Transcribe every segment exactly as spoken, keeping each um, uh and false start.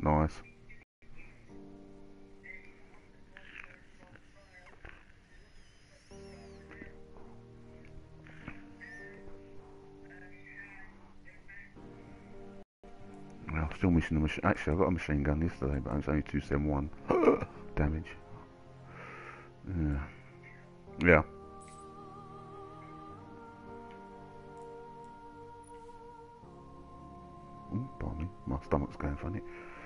Nice. Well, still missing the machine. Actually, I got a machine gun yesterday, but it's only two seventy-one damage. Yeah. Yeah. Ooh, pardon me. My stomach's going funny.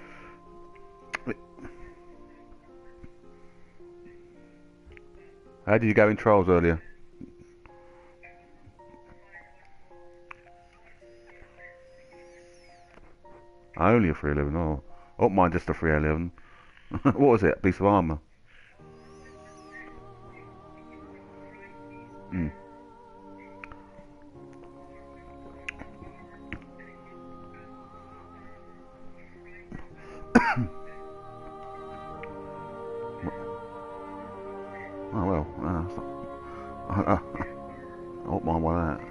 How did you go in trials earlier? Only a three eleven. Oh, oh, mine just a three eleven. What was it? A piece of armour. Hmm. Oh well. Uh, it's not, uh, I don't mind by that.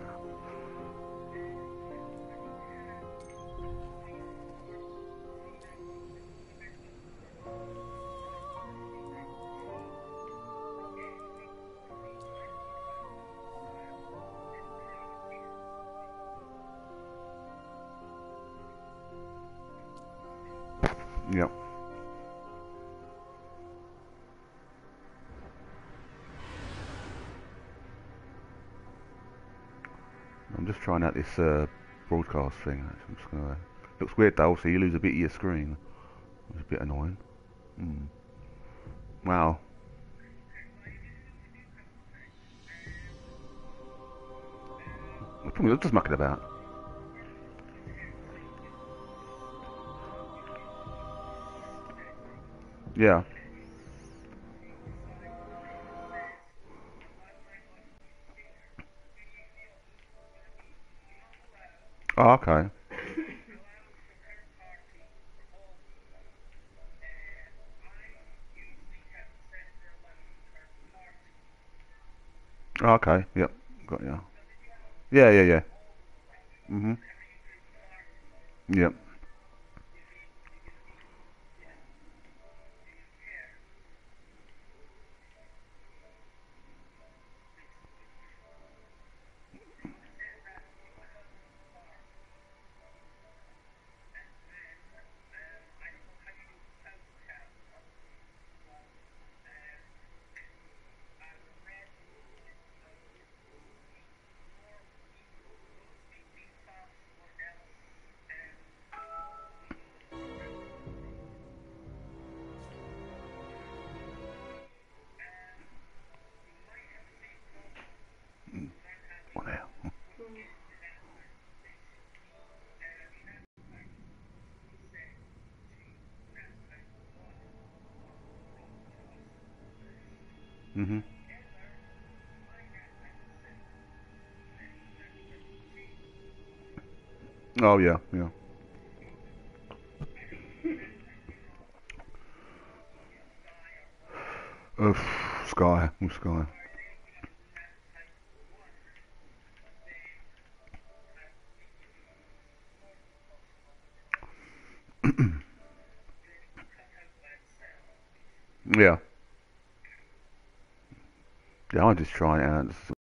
Yep. I'm just trying out this uh, broadcast thing. I'm just gonna. Looks weird though. So you lose a bit of your screen. It's a bit annoying. Hmm. Wow. Probably just mucking about. Yeah. Oh, okay. Oh, okay. Yep. Got ya. Yeah, yeah, yeah. Mhm. Yep. What the hell? Mhm. Oh yeah, yeah. Uh, Sky, Sky. Yeah. Yeah, I just try it out.